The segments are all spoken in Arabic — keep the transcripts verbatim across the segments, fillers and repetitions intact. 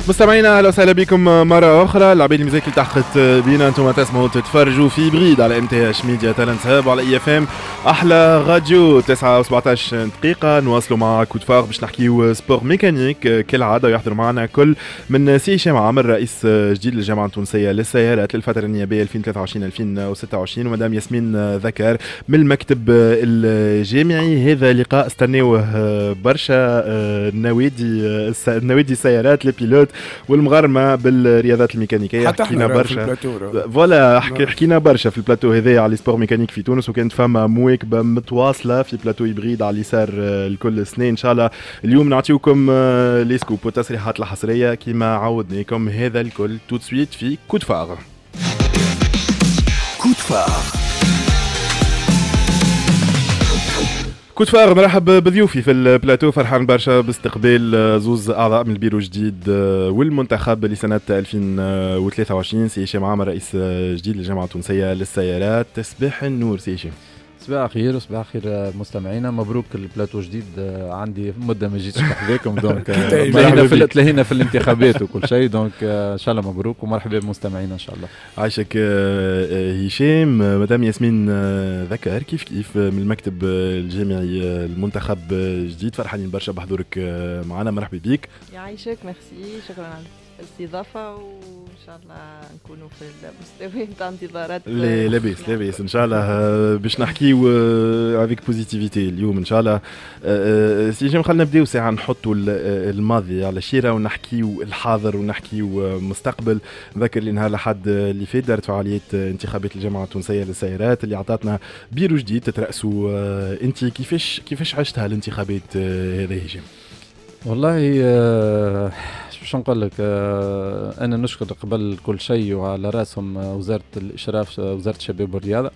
مستمعينا اهلا وسهلا بكم مره اخرى. العبيد المزاكي تحت بينا، انتم تسمعوا تتفرجوا في بريد على ام تي اش ميديا تالنت هاب وعلى اي اف ام احلى راديو. تسعة وسبعطاش دقيقه نواصلوا مع كود فار باش نحكيو سبور ميكانيك كالعاده. ويحضر معنا كل من سي هشام عامر رئيس جديد للجامعه التونسيه للسيارات للفتره النيابيه ألفين وثلاثة وعشرين ألفين وستة وعشرين، ومدام ياسمين ذكر من المكتب الجامعي. هذا لقاء استناوه برشا النوادي النوادي السيارات للبيلوت والمغارمه بالرياضات الميكانيكيه. حكينا برشا فوالا حكينا برشا في البلاتو هذا على سبور ميكانيك في تونس، وكانت فما مواكبه متواصله في بلاتو هيبريد على اليسار الكل سنين. ان شاء الله اليوم نعطيوكم لي سكوب والتصريحات الحصريه كما عودناكم. هذا الكل تو سويت في كود فار. كود فار كود فار، مرحب بضيوفي في البلاتو. فرحان برشا باستقبال زوز اعضاء من البيرو الجديد والمنتخب لسنه ألفين وثلاثة وعشرين. سي هشام عامر رئيس جديد للجامعه التونسيه للسيارات. تصبح النور سي هشام. صباح الخير وصباح الخير مستمعينا، مبروك البلاتو جديد. عندي مده ما جيتش نحكيكم دونك تلاهينا في تلاهينا في الانتخابات وكل شيء، دونك ان شاء الله مبروك ومرحبا بمستمعينا ان شاء الله. عايشك هشام. مدام ياسمين ذكر كيف كيف من المكتب الجامعي المنتخب جديد، فرحانين برشا بحضورك معنا. مرحبا بك. يعيشك، ميرسي، شكرا على الاستضافه وان شاء الله نكونوا في المستوى نتاع انتظارات. لا لاباس لاباس ان شاء الله باش نحكيو افيك بوزيتيفيتي اليوم ان شاء الله. سي جيم خلينا نبداو ساعه نحطوا الماضي على الشيره ونحكيو الحاضر ونحكيو مستقبل. نذكر لي نهار الاحد اللي فات دارت فعاليات انتخابات الجامعه التونسيه للسيارات اللي عطاتنا بيرو جديد تترأسوا. انت كيفاش كيفاش عشتها الانتخابات هذه هشام؟ والله آه باش نقول لك، آه انا نشكر قبل كل شيء وعلى راسهم وزاره الاشراف وزاره الشباب والرياضه.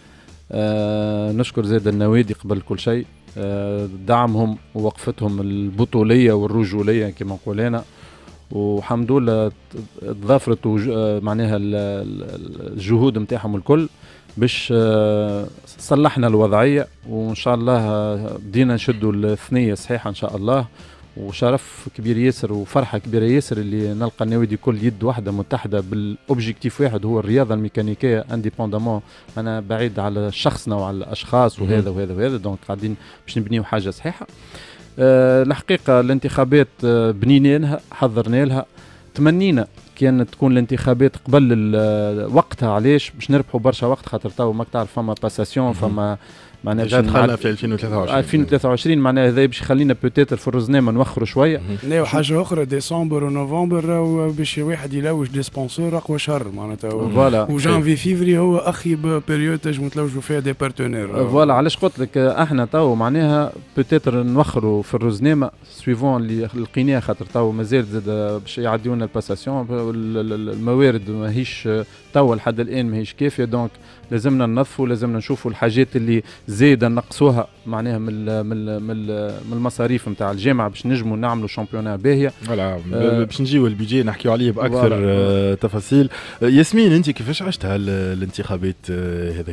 آه نشكر زاد النوادي قبل كل شيء، آه دعمهم ووقفتهم البطوليه والرجوليه كما نقول انا، والحمد لله تضافرت معناها الجهود نتاعهم الكل باش آه صلحنا الوضعيه، وان شاء الله بدينا نشدوا الثنيه صحيحه ان شاء الله. وشرف كبير ياسر وفرحه كبيره ياسر اللي نلقى النوادي كل يد واحده متحده بالاوبجيكتيف واحد هو الرياضه الميكانيكيه انديبوندامون. انا بعيد على شخصنا وعلى الاشخاص وهذا وهذا وهذا، دونك قاعدين باش نبنيو حاجه صحيحه. أه الحقيقه الانتخابات أه بنينا لها، حضرنا لها، تمنينا كانت تكون الانتخابات قبل وقتها. علاش؟ باش نربحوا برشا وقت، خاطر تو ماك تعرف فما باساسيون فما معناها جات دخلنا في ألفين وثلاثة وعشرين ألفين وثلاثة وعشرين معناها هذا باش يخلينا بوتيتر في الرزنامه نوخروا شويه. لا وحاجه اخرى ديسمبر ونوفمبر باش واحد يلوج دي سبونسور اقوى شهر معناتها. فوالا وجانفي فيفري هو اخيب بيريود تنجموا تلوجوا فيها دي بارتنير. فوالا علاش قلت لك احنا تو معناها بوتيتر نوخروا في الرزنامه سويفون اللي لقيناه، خاطر تو مازال زاد باش يعديونا الباساسيون، الموارد ماهيش تو لحد الان ماهيش كافيه، دونك لازمنا ننظفوا، لازمنا نشوفوا الحاجات اللي زايده نقصوها معناها من من من المصاريف نتاع الجامعه باش نجموا نعملوا شامبيونات باهيه. فوالا آه باش نجيو البيجي نحكيو عليه باكثر آه تفاصيل. آه ياسمين انت كيفاش عشتها الانتخابات آه هذه؟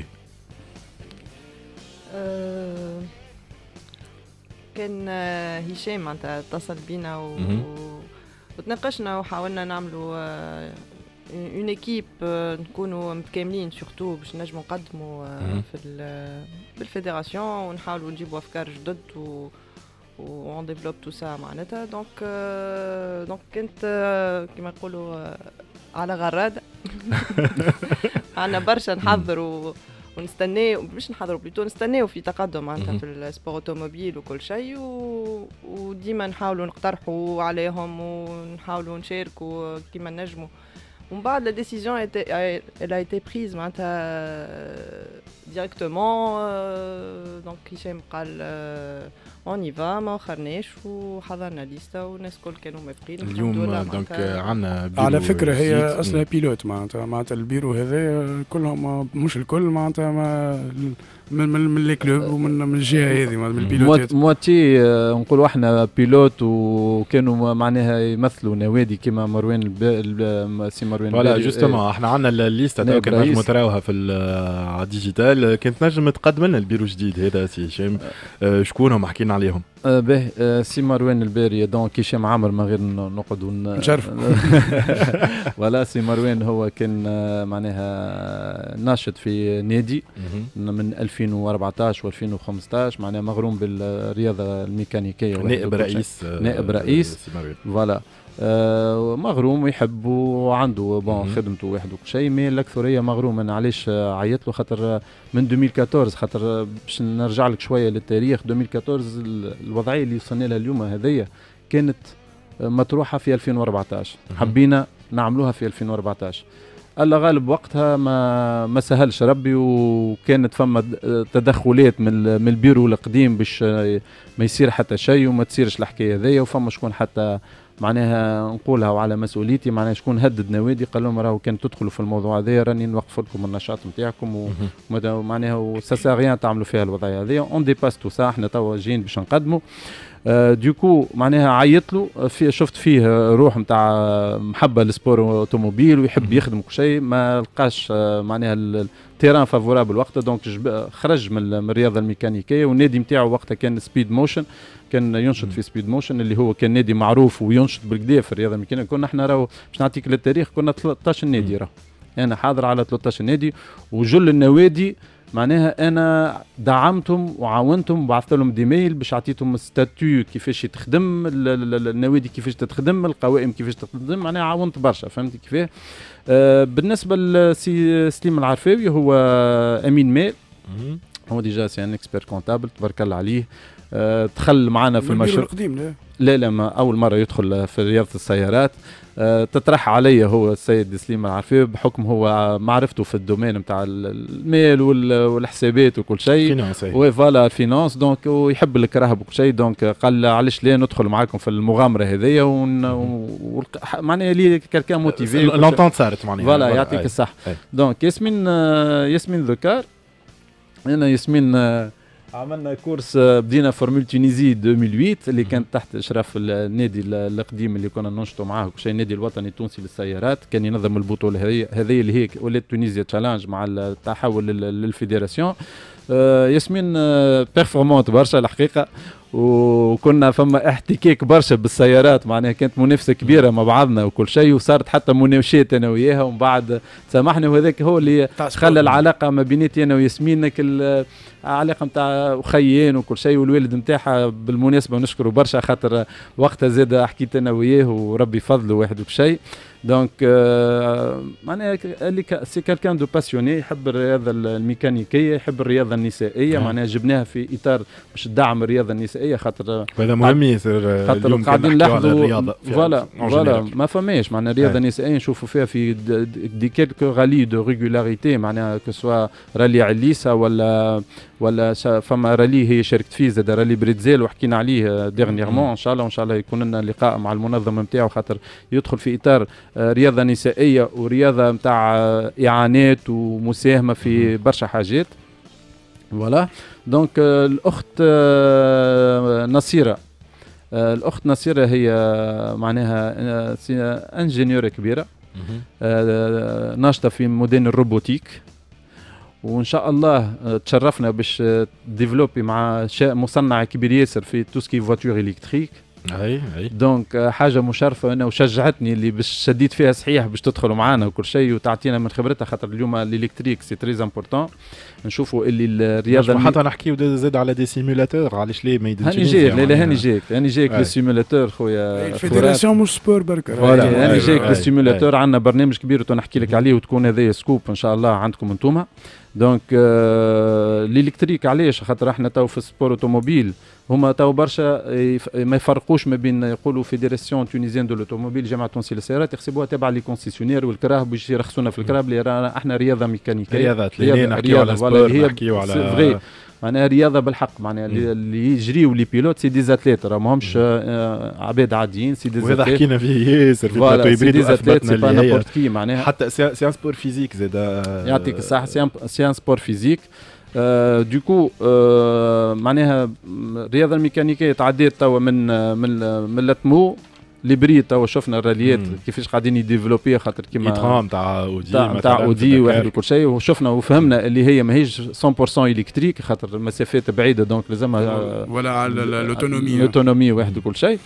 آه كان هشام معناتها اتصل بينا و... وتناقشنا وحاولنا نعملوا آه اون ايكيب نكونوا متكاملين سورتو باش نجموا نقدموا في بالفيدراسيون ونحاولوا نجيبوا افكار جدد و اون ديفلوب تو سا معناتها. دونك دونك كنت كما نقولوا على غراده عندنا برشا نحضروا ونستناو، مش نحضروا بليتو نستناو في تقدم معناتها في السبور اوتوموبيل وكل شيء، وديما نحاولوا نقترحوا عليهم ونحاولوا نشاركوا كما نجموا. ومن بعد la décision a été, elle a été prise معناتها directement. donc هشام قال on y va ما اخرناش وحضرنا ليستا والناس كل كانوا موافقين اليوم. دونك عندنا على فكره هي اصلا بيلوت معناتها معناتها البيرو هذا كلهم مش الكل معناتها ما من من, من لي كلوب ومن من الجهه هذه من البيلوتات. مواتي نقولوا احنا بيلوت وكانوا معناها يمثلوا نوادي كما مروان الب... سي مروان فوالا جوستومون احنا عندنا الليسته تو كان نجموا تراوها في على الديجيتال. كنت نجم تقدم لنا البيرو الجديد هذا سي هشام شكونهم حكينا عليهم؟ أه به أه سي مروان الباري دونك هشام عمر ما غير نقعدوا نشرف. ولا سي مروان هو كان معناها ناشط في نادي من ألفين وأربعطاش وألفين وخمسطاش معناها مغروم بالرياضه الميكانيكيه نائب رئيس نائب رئيس فوالا آه مغروم ويحب وعنده بون خدمته وحده وكل شيء. مي الاكثريه مغروم. انا علاش عيط له خاطر من ألفين وأربعطاش خاطر باش نرجع لك شويه للتاريخ ألفين وأربعطاش الوضعيه اللي وصلنا لها اليوم هذيا كانت مطروحه في ألفين وأربعطاش حبينا نعملوها في ألفين وأربعطاش. الله غالب وقتها ما ما سهلش ربي وكانت فما تدخلات من من البيرو القديم باش ما يصير حتى شيء وما تصيرش الحكايه هذيا وفما شكون حتى معناها نقولها وعلى مسؤوليتي معناها شكون هدد نوادي قال لهم راهو كان تدخلوا في الموضوع هذا راني نوقف لكم النشاط نتاعكم ومعناها سا ريان تعملوا فيها الوضعيه هذه اون ديباس تو سا. احنا توا جايين باش نقدموا آه ديكو معناها عيط له في شفت فيه روح نتاع محبه للسبور اوتوموبيل ويحب يخدم كل شيء. ما لقاش آه معناها التيران فافورابل وقتها دونك خرج من الرياضه الميكانيكيه والنادي نتاعو وقتها كان سبيد موشن كان ينشط في سبيد موشن اللي هو كان نادي معروف وينشط بالكدا في الرياضه الميكانيكيه. كنا احنا راهو باش نعطيك للتاريخ كنا ثلاثطاش نادي راهو انا حاضر على ثلاثطاش نادي وجل النوادي معناها انا دعمتهم وعاونتهم وبعثت لهم ديميل باش عطيتهم ستاتيو كيفاش تخدم النوادي كيفاش تخدم القوائم كيفاش تخدم معناها عاونت برشا فهمت كيفاه. آه بالنسبه لسي سليم العرفاوي هو امين مال هو ديجا سي ان اكسبير كونتابل تبارك الله عليه. أه دخل معنا في المشروع القديم. لا لا لا ما اول مره يدخل في رياضه السيارات. أه تطرح علي هو السيد سليم العرفاوي بحكم هو معرفته في الدومين نتاع المال والحسابات وكل شيء وفوالا الفينانس دونك ويحب الكراهب وكل شيء دونك قال علاش لا ندخل معاكم في المغامره هذيا ون... معناها لي كالكان موتيفي لونتونت صارت معناها فوالا يعطيك الصح. دونك ياسمين ياسمين ذكار انا ياسمين عملنا كورس بدينا فورمول تونيزي ألفين وثمانية اللي كانت تحت اشراف النادي القديم اللي كنا ننشطوا معاه كل شيء النادي الوطني التونسي للسيارات كان ينظم البطوله هذه هذه اللي هي ولات تونيزيا تشالنج مع التحول للفيدراسيون. آه ياسمين آه بيرفورمانت برشا الحقيقه وكنا فما احتكاك برشا بالسيارات معناها كانت منافسه كبيره مع بعضنا وكل شيء وصارت حتى مناوشات انا وياها ومن بعد سامحني وهذاك هو اللي خلى العلاقه ما بيناتي انا وياسمين العلاقه نتاع خيين وكل شيء والوالد نتاعها بالمناسبه نشكره برشا خاطر وقتها زاد حكيت انا وياه وربي فضله واحد وكل شيء. دونك آه معناها اللي سي كالكان دو باسيوني يحب الرياضه الميكانيكيه يحب الرياضه النسائيه معناها جبناها في اطار باش تدعم الرياضه النسائيه خاطر هذا مهم ياسر خاطر قاعدين نلاحظوا فوالا فوالا ما فماش معناها الرياضه النسائيه نشوفوا فيها في دي كيلكو رالي دو ريغولاريتي معناها كسوا رالي عليسا ولا ولا فما رالي هي شاركت فيه زاد رالي بريتزيل وحكينا عليه ديرنييرمون ان شاء الله وان شاء الله يكون لنا لقاء مع المنظم نتاعو خاطر يدخل في اطار رياضه نسائيه ورياضه نتاع اعانات ومساهمه في برشا حاجات فوالا. دونك الاخت نصيره الاخت نصيره هي معناها انجينيور كبيره ناشطه في موديل الروبوتيك وان شاء الله تشرفنا باش ديفلوبي مع مصنع كبير ياسر في توسكي فواتور الكتريك. اي اي دونك حاجه مشرفه انا وشجعتني اللي باش شديت فيها صحيح باش تدخلوا معنا وكل شيء وتعطينا من خبرتها خاطر اليوم الالكتريك سي تري امبورطون نشوفوا اللي الرياضه حتى نحكيو زاد على دي سيمولاتور علاش ليه ما يديرش هاني جايك لا هاني جايك هاني جايك للسيمولاتور خويا الفيدراسيون مش سبور برك هاني جايك للسيمولاتور عندنا برنامج كبير ونحكي لك عليه وتكون هذايا سكوب ان شاء الله عندكم انتوما. دونك آه الالكتريك علاش خاطر احنا تو في السبور اوتوموبيل هما تو برشا ما يفرقوش ما بين يقولوا فيدراسيون تونيزيان دو لوتوموبيل جامعه تونسيه للسيارات يحسبوها تبع لي كونسيسيونير والكراهب باش يرخصونا في الكراهب اللي احنا رياضه ميكانيكيه رياضات اللي نحكيو على سبور نحكيو على فغي معناها رياضه بالحق معناها اللي يجريوا لي بيلوت سي ديزاتليت راه ماهمش عباد عاديين سي ديزاتليت وهذا حكينا فيه ياسر في البلاتو هيبريد اثبتنا اللي هي معناها حتى سي ان سبور فيزيك زاد يعطيك الصحه سي ان سبور فيزيك آه دوكو آه معناها الرياضه الميكانيكيه تعديت توا من من من لاتمو ليبريد توا شفنا الراليات كيفاش قاعدين يديفلوبي خاطر كيما ايترام تاع اودي تاع اودي واحد وكل شيء وشفنا وفهمنا اللي هي ماهيش مية بالمية الكتريك خاطر المسافات بعيده دونك لازمها ولا على الاوتونومي الاوتونومي واحد وكل شيء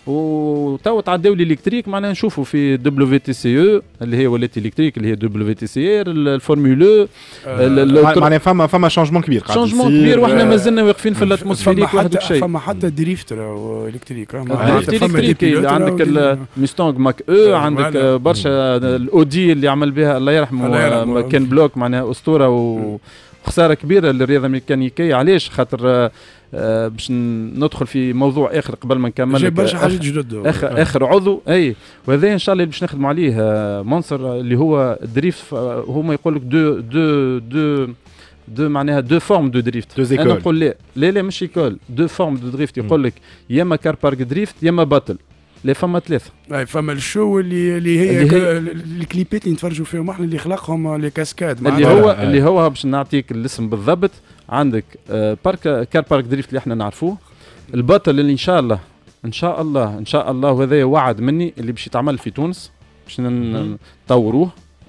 وتوا تعداو الالكتريك معناها نشوفوا في دبليو تي سي او اللي هي ولات الكتريك اللي هي دبليو تي سي ار الفورمولا معناها فما فما شونجمون كبير شونجمون كبير واحنا مازلنا واقفين في الاتموسفيريك واحد وشيء فما حتى دريفت الكتريك الكتريك عندك المستونغ ماك او عندك برشا الاودي اللي عمل بها الله يرحمه كان بلوك معناها اسطوره وخساره كبيره للرياضه الميكانيكيه علاش خاطر آه باش ندخل في موضوع اخر قبل ما نكمل جاي برشا حاجات جدد اخر اخر عضو اي وهذا ان شاء الله اللي باش نخدموا عليه آه منصر اللي هو الدريفت آه هما يقول لك دو دو دو دو معناها دو فورم دو دريفت انا نقول لا لا لا مش ايكول دو فورم دو دريفت يقول لك يا اما كار بارك دريفت يا اما باتل لا فما ثلاثه اي فما الشو اللي اللي هي, اللي هي الكليبات اللي نتفرجوا فيهم احنا اللي خلقهم لي كاسكاد اللي هو آه. اللي هو باش نعطيك الاسم بالضبط عندك آه بارك كار بارك دريفت اللي احنا نعرفوه الباتل اللي ان شاء الله ان شاء الله ان شاء الله وهذا وعد مني اللي باش يتعمل في تونس باش نطوروه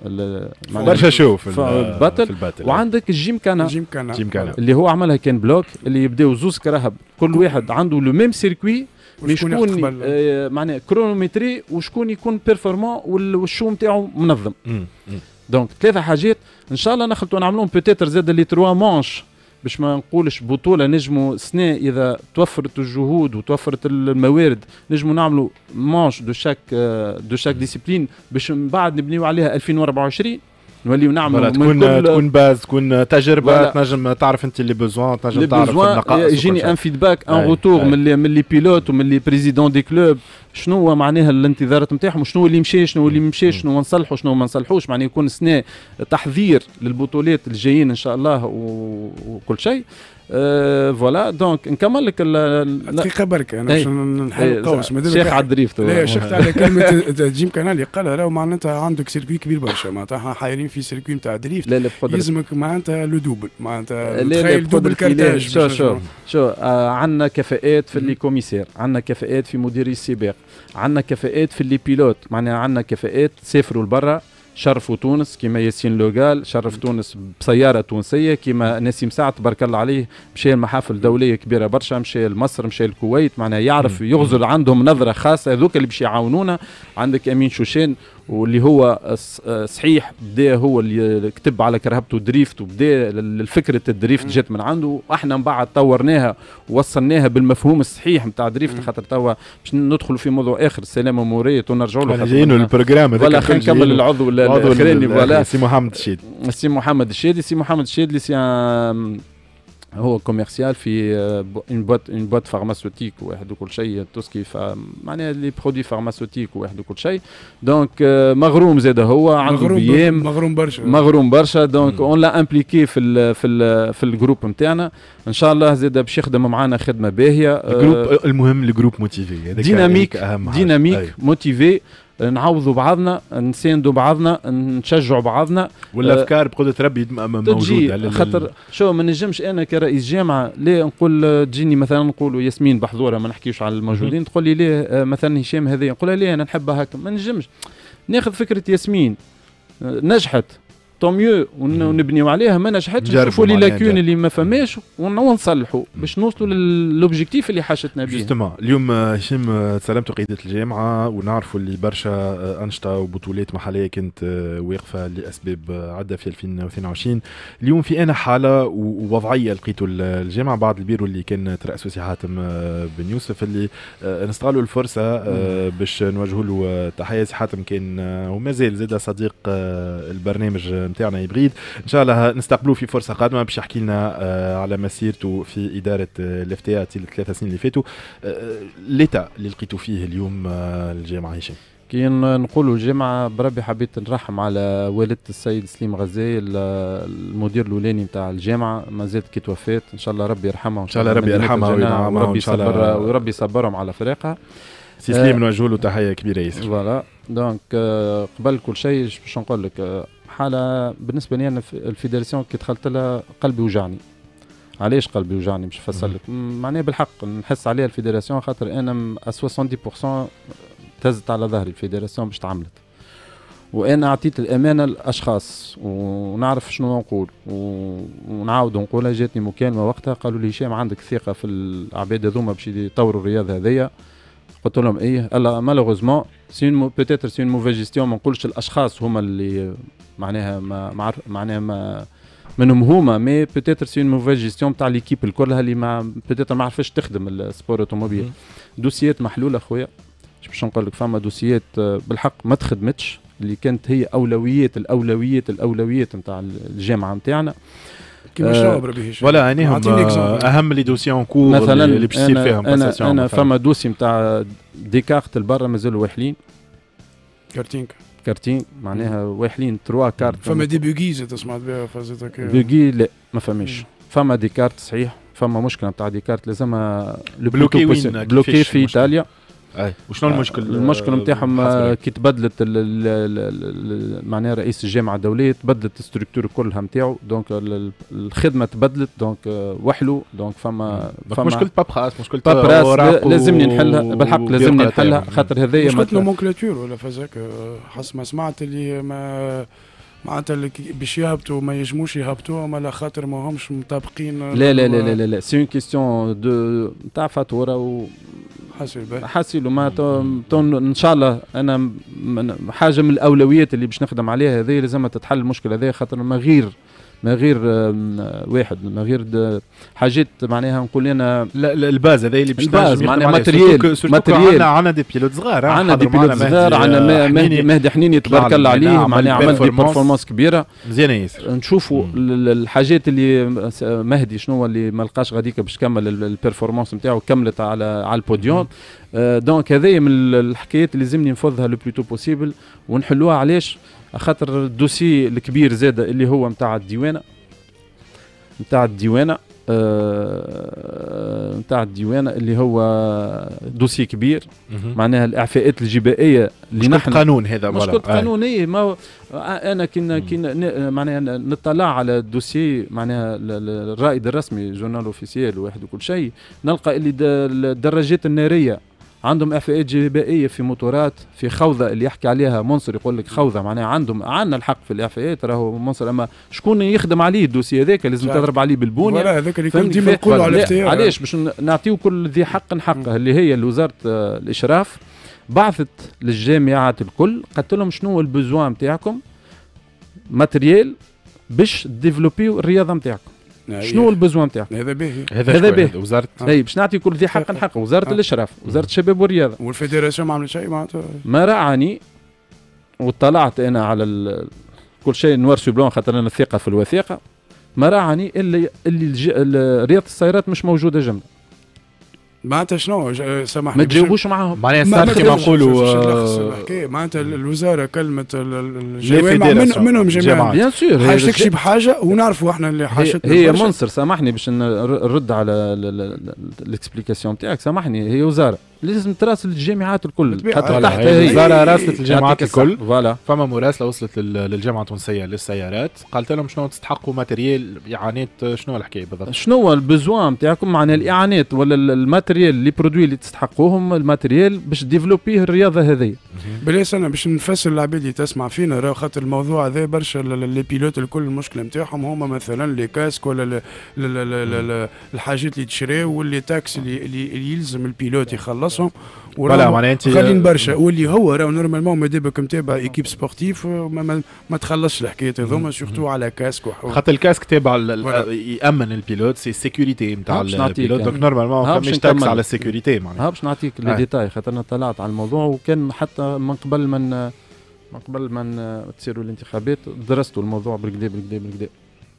برشا شو في الباتل وعندك الجيم كانا الجيم كانا اللي هو عملها كان بلوك اللي يبداو زوز كراهب كل واحد عنده لو ميم سيركوي شكون آه معناها كرونومتري وشكون يكون بيرفورمون والشو نتاعو منظم دونك ثلاثه حاجات ان شاء الله نخلطوا نعملوهم بوتيتر زاد اللي تروا مانش باش ما نقولش بطوله نجموا سنه اذا توفرت الجهود وتوفرت الموارد نجموا نعملوا مانش دو شاك دو شاك ديسيبلين باش من بعد نبنيو عليها ألفين وأربعة وعشرين نوليو نعملوا تكون كل تكون باز تكون تجربه تنجم تعرف انت اللي بوزوان تنجم تعرف النقائص يجيني ان فيدباك ان روتور من من لي بيلوت ومن لي بريزيدون دي كلوب شنو هو معناها الانتظارات نتاعهم وشنو اللي مشى شنو اللي مشى شنو نصلحوا شنو ما نصلحوش معناها يكون سنه تحضير للبطولات الجايين ان شاء الله وكل شيء أه فوالا دونك نكمل لك دقيقه برك انا باش نحل قوس شيخ على الدريفت لا شيخ على كلمه جيم كانال اللي قالها راهو معناتها عندك سيركوي كبير برشا معناتها احنا حايرين في سيركوي نتاع دريفت لا لا يلزمك معناتها لو دوبل معناتها تخيل دوبل كارتاج شو شو شو آه عندنا كفاءات في اللي كوميسير عندنا كفاءات في مديري السباق عندنا كفاءات في اللي بيلوت معناها عندنا كفاءات سافروا لبرا شرفوا تونس كما ياسين لوغال شرف تونس بسياره تونسيه كما نسيم سعد تبارك الله عليه مشى المحافل دوليه كبيره برشا مشى لمصر مشى الكويت معناها يعرف يغزل عندهم نظره خاصه هذوك اللي باش يعاونونا عندك امين شوشان واللي هو صحيح بدا هو اللي كتب على كرهبته دريفت وبدا الفكره الدريفت جات من عنده واحنا من بعد طورناها ووصلناها بالمفهوم الصحيح نتاع دريفت خاطر توا باش ندخلوا في موضوع اخر السلامه موريه ونرجعوا له جايين البروجرام هذاك ولا خلينا نكمل العضو الاخراني ولا سي محمد الشيدي سي محمد الشيدي سي محمد الشيدي سي هو كوميرسيال في اون بوت اون بوت فارماسيوتيك واحد وكل شيء توسكي معناها لي برودوي فارماسيوتيك واحد وكل شيء دونك مغروم زاد هو عنده بيام مغروم برشا مغروم برشا دونك اون لا امبليكي في ال في ال في الجروب نتاعنا ان شاء الله زاد باش يخدم معنا خدمه باهيه الجروب المهم الجروب موتيفي ديناميك ديناميك موتيفي نعوضوا بعضنا نساندوا بعضنا نشجعوا بعضنا والافكار بقدره ربي موجوده خاطر شو ما نجمش انا كرئيس جامعه ليه نقول تجيني مثلا نقولوا ياسمين بحضوره ما نحكيش على الموجودين تقول لي ليه مثلا هشام هذا نقول لها ليه انا نحبها هكا ما نجمش ناخذ فكره ياسمين نجحت طوميو ونبنيو عليها ما نجحتش نشوفوا لي لاكون اللي ما فماش ونصلحوا باش نوصلوا للوبجيكتيف اللي حاجتنا به. جوستومون اليوم هشام تسلمتوا قياده الجامعه ونعرفوا اللي برشا انشطه وبطولات محليه كانت واقفه لاسباب عده في ألفين واثنين وعشرين. اليوم في انا حاله ووضعيه لقيتوا الجامعه بعد البيرو اللي كان ترأسه سي حاتم بن يوسف اللي نستغلوا الفرصه باش نوجهوا له تحيه. سي حاتم كان وما زال زاد صديق البرنامج نتاعنا هيبريد ان شاء الله نستقبلوه في فرصه قادمه باش يحكي لنا على مسيرته في اداره الافتاء طيله الثلاث سنين اللي فاتوا. ليتا اللي لقيتوا فيه اليوم الجامعه هشام كي نقولوا الجامعه بربي حبيت نرحم على والدة السيد سليم غزاي المدير الاولاني نتاع الجامعه ما زالت كي توفات ان شاء الله ربي يرحمها ان شاء الله ربي يرحمها وربي يصبر وربي يصبرهم على فراقها. سي سليم نوجه له تحيه كبيره ياسر. فوالا دونك قبل كل شيء باش نقول لك حاله بالنسبه لي انا الفيدراسيون كي دخلت لها قلبي وجعني. علاش قلبي وجعني مش نفسر لك معناها بالحق نحس عليها الفيدراسيون خاطر انا سبعين بالمئة تهزت على ظهري الفيدراسيون باش تعملت، وانا اعطيت الامانه للاشخاص ونعرف شنو نقول ونعاود نقولها. جاتني مكالمه وقتها قالوا لي هشام عندك ثقه في العباد هذوما باش يطوروا الرياضه هذيا؟ قلت لهم ايه. الا مالوغوزمون سي اون بوتيتر سي اون موفي جيستيون، ما نقولش الاشخاص هما اللي معناها ما معناها ما منهم هما، مي بوتيتر سي اون موفي جيستيون تاع ليكيب الكلها اللي ما بوتيتر ما عرفش تخدم السبور اوتوموبيل. دوسيات محلوله خويا، باش نقول لك فما دوسيات بالحق ما تخدمتش اللي كانت هي اولويات الاولويات الاولويات نتاع الجامعه نتاعنا. كيما شنو بربي هشام؟ ولا يعني اهم لي دوسي اون كور مثلا اللي باش يصير فيهم انا انا, أنا فما دوسي نتاع ديكارت البرا مازالوا واحلين. كارتينك كارتين معناها واحلين تروا كارت. فما دي بوغيز تسمعت بها فازتك؟ بوغي لا ما فماش. فما ديكارت صحيح، فما مشكله نتاع ديكارت لازمها بلوكي وين بلوكي في ايطاليا. اي وشنو المشكل؟ المشكل نتاعهم كي تبدلت معناها رئيس الجامعه الدوليه تبدلت الستركتور كلها نتاعو، دونك الخدمه تبدلت، دونك وحلو، دونك فما فما مشكل بابراس، مشكل بابراس لازمني نحلها بالحق، لازمني نحلها خاطر هذايا مشكلة نومنكلاتور ولا فازاك حسب ما سمعت اللي ما معناتها اللي باش يهبطوا ما يجموش يهبطوا ما لا خاطر ما همش مطابقين. لا لا لا لا لا سي اون كيستيون دو تاع فاتوره و حاسل حاسل وما ان شاء الله انا حاجه من الاولويات اللي باش نخدم عليها هذه لازم تتحل المشكله هذه، خاطر ما غير ما غير واحد ما غير حاجات معناها نقول انا الباز هذا اللي باش الباز معناها ماتريال ماتريال عندنا دي بيلوت صغار، عندنا دي بيلوت صغار، عندنا مهدي مهدي حنيني تبارك الله عليه معناها عمل دي بيرفورمانس كبيره مزيانه ياسر. نشوفوا الحاجات اللي مهدي شنو اللي ما لقاش غاديك باش كمل البيرفورمانس نتاعو كملت على على البوديوم. دونك هذه من الحكايات اللي لازمني نفضها لو بلوتو بوسيبل ونحلوها. علاش؟ خاطر الدوسي الكبير زاده اللي هو نتاع الديوانه نتاع الديوانه نتاع آه الديوانه اللي هو دوسي كبير معناها الاعفاءات الجبائيه اللي نحن قانون هذا مشكلة قانونيه. ما انا كنا كنا معناها نطلع على الدوسي معناها الرائد الرسمي جورنال اوفيسيال واحد وكل شيء، نلقى اللي الدراجات الناريه عندهم اعفاءات جبائيه في موتورات في خوذه اللي يحكي عليها منصر يقول لك خوذه معناها عندهم عندنا الحق في الاعفاءات راهو منصر، اما شكون يخدم عليه الدوسي هذاك لازم تضرب عليه بالبونيه. ولا هذاك اللي كنت ديما نقولوا على الاختيار. علاش؟ باش نعطيو كل ذي حق حقه اللي هي وزاره الاشراف بعثت للجامعات الكل قالت لهم شنو البوزوان نتاعكم ماتريال باش ديفلوبيو الرياضه نتاعكم. شنو البوزوان نتاعك؟ هذا باهي هذا باهي وزاره اي باش نعطي كل ذي حق حق وزاره الاشراف وزاره الشباب والرياضه والفيدراسيون ما عملت شيء معناتها. ما رعني واطلعت انا على كل شيء نوار سو بلون خاطر انا الثقه في الوثيقه. ما رعني اللي اللي رياضه السيارات مش موجوده جمله. معناتها شنو سامحني ما تجاوبوش معاهم معناها صار كيما نقولوا الحكايه معناتها الوزاره كلمت الجوامع من منهم جماعه بيان سور حاجتك شي بحاجه ونعرفوا احنا اللي حاجتنا. هي منصر سامحني باش نرد على الاكسبليكاسيون نتاعك، سامحني هي وزاره لازم تراسل الجامعات الكل حتى تحت هي وزاره راسلت الجامعات الكل. فوالا فما مراسله وصلت للجامعه التونسيه للسيارات قالت لهم شنو تستحقوا ماتريال اعانات شنو الحكايه بالضبط؟ شنو البزوان نتاعكم معناها الاعانات ولا الماتريال لي برودوي اللي تستحقوهم الماتريال باش ديفلوبيه الرياضه هذه. بلاش انا باش نفسر العباد اللي تسمع فينا راه خاطر الموضوع هذا برشا لي بيلوت الكل المشكله نتاعهم هما مثلا لي كاسك ولا الحاجات اللي تشريو واللي تاكس اللي, اللي يلزم البيلوت يخلصهم ولا معناها انت غاليين برشا واللي هو راه نورمالمون مادامك متابع ايكيب سبورتيف ما, ما, ما تخلصش الحكايات هذوما سورتو على كاسك خاطر الكاسك تابع يامن البيلوت سي السيكوريتي نتاع البيلوت دونك نورمالمون فماش تاكس على السيكوريتي معناها. ها باش نعطيك لي ديتاي خاطر انا طلعت على الموضوع وكان حتى من قبل من من قبل من تصيروا الانتخابات درستوا الموضوع بالكدا بالكدا بالكدا.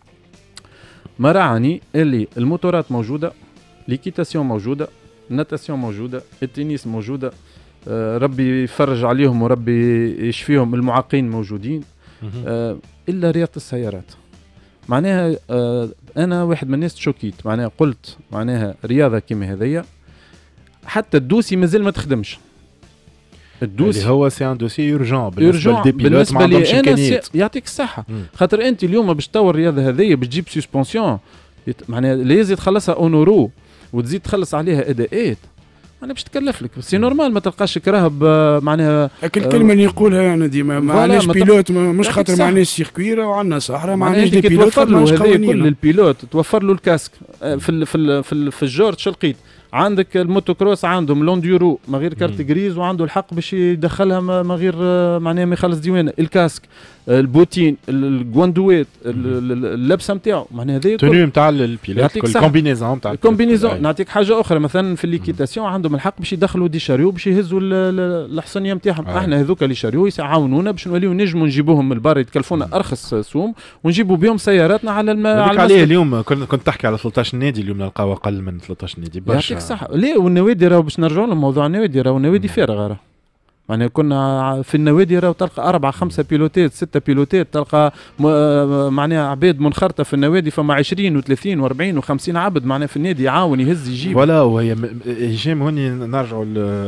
ما رعني اللي الموتورات موجوده، ليكيتاسيون موجوده، الناتاسيون موجوده، التنس موجوده، آه ربي يفرج عليهم وربي يشفيهم، المعاقين موجودين، آه الا رياضه السيارات. معناها آه انا واحد من الناس تشوكيت معناها قلت معناها رياضه كيما هذيا حتى الدوسي مازال ما تخدمش. الدوسي اللي هو سي ان دوسي يورجون بالنسبه للبيلوت ما عندهمش امكانيات. يعطيك الصحه خاطر انت اليوم باش تطور الرياضه هذه باش تجيب سسبونسيون معناها لازم تخلصها اونورو وتزيد تخلص عليها اداءات انا باش تكلف لك سي نورمال ما تلقاش كراهب معناها الكلمه اللي نقولها يعني ديما ما عندناش بيلوت مش خاطر ما عندناش سيركويرا وعندنا صحراء ما عندناش دي بيلوت توفر له هذا كل البيلوت توفر له الكاسك في ال في ال في, ال في الجورج شو لقيت عندك الموتوكروس عندهم لونديورو ما غير كارت جريز وعنده الحق باش يدخلها ما غير معناها ما يخلص ديوانه الكاسك البوتين الجواندويت اللبسه نتاعو معناها هذا توني نتاع البيلوت الكومبينيزون نتاع الكومبينيزون. نعطيك حاجه اخرى مثلا في الليكيتاسيون عندهم الحق باش يدخلوا دي شاريو باش يهزوا الحصنيه نتاعهم آه. احنا هذوك اللي شاريو يعاونونا باش نوليو نجموا نجيبوهم من البر يتكلفونا ارخص سوم ونجيبوا بهم سياراتنا على الم... على عليه اليوم كنت كنت تحكي على ثلاثة عشر نادي اليوم نلقاو اقل من ثلاثة عشر نادي برشا. يعطيك صح ليه والنوادي راهو باش نرجعوا لموضوع النوادي راهو النوادي فارغه راه يعني كنا في النوادي راهو تلقى أربعة خمسة بيلوتات ستة بيلوتات تلقى معناها عباد منخرطة في النوادي فما عشرين وثلاثين وأربعين وخمسين عبد معناها في النادي يعاون يهز يجيب ولا وهي هشام هوني نرجعوا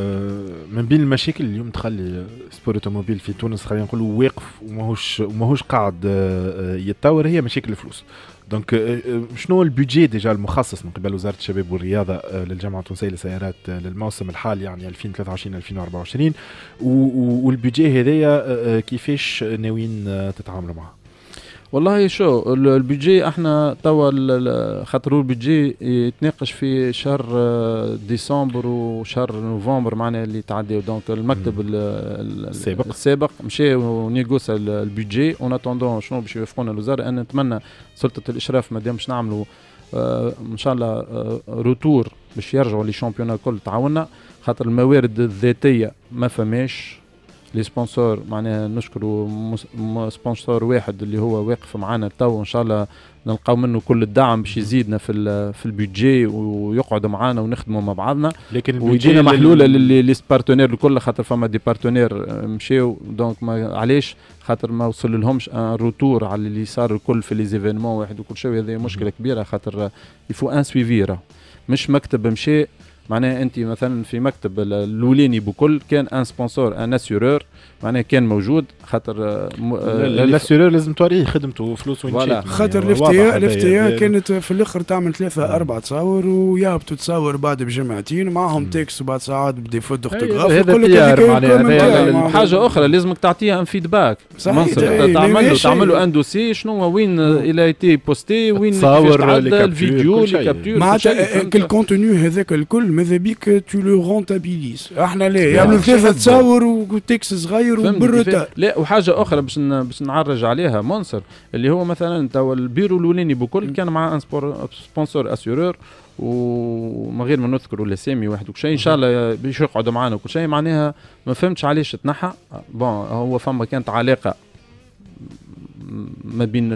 من بين المشاكل اليوم تخلي سبور اوتوموبيل في تونس خلينا نقولوا واقف وماهوش وماهوش قاعد يتطور هي مشاكل الفلوس. دونك شنو البودجي ديجا المخصص من قبل وزاره الشباب والرياضه للجامعه التونسيه للسيارات للموسم الحالي يعني ألفين وثلاثة وعشرين ألفين وأربعة وعشرين والبودجي هذايا كيفاش ناويين تتعاملوا معه؟ والله شو البودجي احنا توا خاطر البودجي يتناقش في شهر ديسمبر وشهر نوفمبر معناها اللي تعديو دونك المكتب السابق السابق مشى ونيغوسا البودجي اون اتوندون شنو باش يوافقونا الوزاره. انا نتمنى سلطه الاشراف مادام باش نعملوا آه ان شاء الله آه روتور باش يرجعوا لي شامبيونا الكل تعاوننا خاطر الموارد الذاتيه ما فماش لي سبونسور معناها نشكروا سبونسور واحد اللي هو واقف معنا تو ان شاء الله نلقاو منه كل الدعم باش يزيدنا في في البيدجي ويقعدوا معنا ونخدموا مع بعضنا لكن ويجينا محلوله للي بارتنير الكل خاطر فما دي بارتنير مشاو دونك ما علاش خاطر ما وصل لهمش ان روتور على اللي صار الكل في لي زيفينمون واحد وكل شيء. هذه مشكله كبيره خاطر يفو ان سويفي مش مكتب مشى معناها انت مثلا في مكتب الاولاني بكل كان ان سبونسور ان اسيورور معناها كان موجود خاطر الاسيورور لازم توريه خدمته وفلوسه وين خاطر الافتياء الافتياء كانت في الاخر تعمل ثلاثه اربع تصاور ويهبطوا تصور بعد بجمعتين معهم تكست وبعد ساعات بدي فوت دوغتوغراف هذا حاجه اخرى لازمك تعطيها ان فيدباك تعمل له تعمل له ان دوسي شنو وين الى ايتي بوستي وين تصور الفيديو لي كابتور معناتها كل كونتوني هذاك الكل ماذا بيك تو لو رونتابيليز احنا ليه يعملوا ثلاثه تصاور وتكست صغير وبالروتار. لا وحاجه اخرى باش باش نعرج عليها منصر اللي هو مثلا تو البيرو الاولاني بكل كان مع ان سبونسور اسيورور وما غير ما نذكروا الاسامي واحد وكل شيء ان شاء الله باش يقعدوا معنا وكل شيء معناها ما فهمتش علاش تنحى بون هو فما كانت علاقه ما بين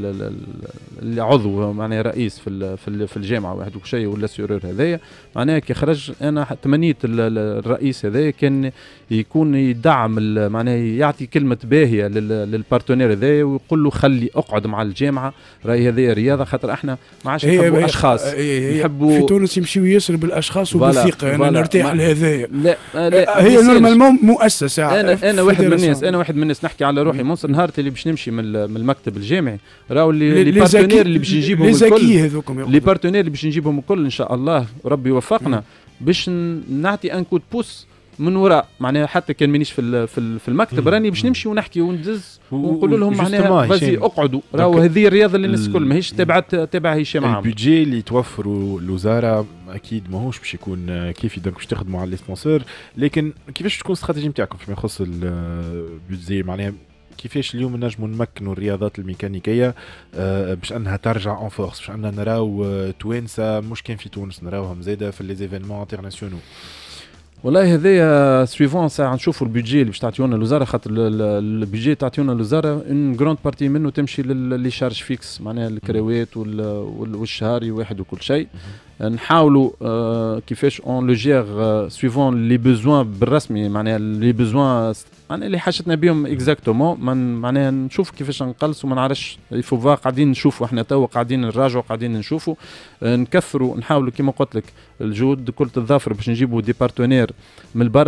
العضو معناها رئيس في في الجامعه واحد وكل شيء ولا سيرور هذايا معناها كي خرج انا تمنيت الرئيس هذايا كان يكون يدعم معناها يعطي كلمه باهيه للبارتنير هذايا ويقول له خلي اقعد مع الجامعه راهي هذه رياضه خاطر احنا ما عادش نحبوا اشخاص يحبوا في تونس يمشيوا ياسر بالاشخاص وبالثقه انا نرتاح لهذايا لا, لا هي نورمالمون مؤسسه انا انا واحد من الناس انا واحد من الناس نحكي على روحي منصر نهار اللي باش نمشي من من المكتب الجامعي راهو اللي لي بارتنير اللي باش نجيبهم الكل لي بارتنير اللي باش نجيبهم الكل ان شاء الله وربي يوفقنا باش نعطي ان كود بوس من وراء معناها حتى كان مانيش في في المكتب راني باش نمشي ونحكي وندز ونقول لهم معناها فازي اقعدوا راهو هذه الرياضه اللي الناس الكل ماهيش تبعت تبع هشام عامر. البيدجي اللي توفروا الوزاره اكيد ماهوش باش يكون كيفي دونك باش تخدموا على لي سبونسور لكن كيفاش تكون الاستراتيجيه نتاعكم فيما يخص البيدجي معناها كيفاش اليوم نجموا نمكنوا الرياضات الميكانيكيه آه باش انها ترجع اون فورس باش اننا نراو آه توانسه مش كان في تونس نراوهم زاده في لي زيفينمون انترناسيونال. والله هذايا سويفون ساعه نشوفوا البيدجي اللي باش تعطيونا الوزاره خاطر البيدجي تعطيونا الوزاره ان جراند بارتي منه تمشي للي شارج فيكس معناها الكروات والشهري واحد وكل شيء نحاولوا آه كيفاش اون لو جير آه سويفون لي بوزوان بالرسمي معناها لي بوزوان معناها اللي حاجتنا بهم اكزاكتومون معناها نشوف كيفاش نقلصوا ما نعرفش يفوا قاعدين نشوفوا احنا توا قاعدين نراجعوا قاعدين نشوفوا آه نكثروا نحاولوا كما قلت لك الجهود كل تضافر باش نجيبوا دي بارتنير من برا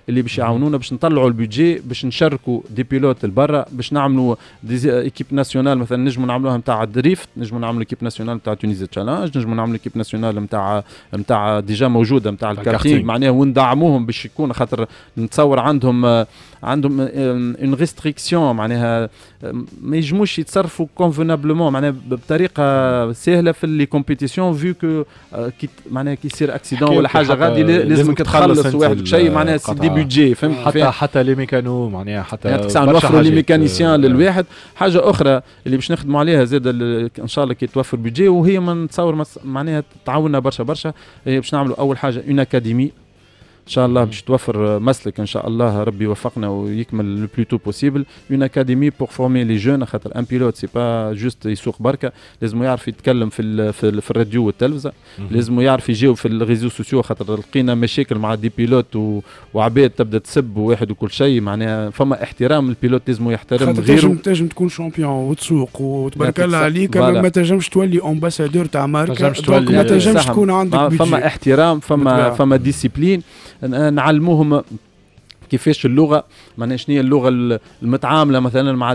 اللي باش يعاونونا باش نطلعوا البيدجي باش نشاركوا دي بيلوت لبرا باش نعملوا دي ايكيب ناسيونال مثلا نجموا نعملوها نتاع الدريفت نجموا نعملوا ايكيب ناسيونال نتاع تونيزي تشالنج نجموا نعملوا ايكيب ناسيونال نتاع نتاع ديجا موجوده نتاع الكارتينغ معناها وندعموهم باش يكون خاطر نتصور عندهم عندهم اون ريستريكسيون معناها ما يجموش يتصرفوا كونفونابلومون معناها بطريقه سهله في لي كومبيتيسيون فيو كو كي معناها كي يصير اكسيدون ولا حاجه غادي لازمك تخلص واحد شيء معناها سي دي بيدجي فهمت حتى حتى لي ميكانو معناها حتى يعني نوفروا لي ميكانيسيان للواحد. حاجه اخرى اللي باش نخدموا عليها زاد ان شاء الله كي توفر بيدجي وهي ما نتصور معناها تعاوننا برشا برشا هي باش نعملوا اول حاجه اون اكاديمي ان شاء الله باش توفر مسلك ان شاء الله ربي يوفقنا ويكمل لو بلوتو بوسيبل اون اكاديمي بور فورمي لي جون خاطر ان بيلوت سي با جوست يسوق بركه لازم يعرف يتكلم في ال في, ال في الراديو والتلفزه لازم يعرف يجاوب في الريزو سوسيو خاطر لقينا مشاكل مع دي بيلوت و... وعباد تبدا تسب واحد وكل شيء معناها فما احترام البيلوت لازم يحترم غيره تنجم تنجم تكون شامبيون وتسوق وتبارك الله عليك ما تنجمش تولي امباسادور تاع ماركه ما تنجمش تكون عندك فما احترام فما فما ديسيبلين نعلموهم كيفاش اللغه معناها شنو هي اللغه المتعامله مثلا مع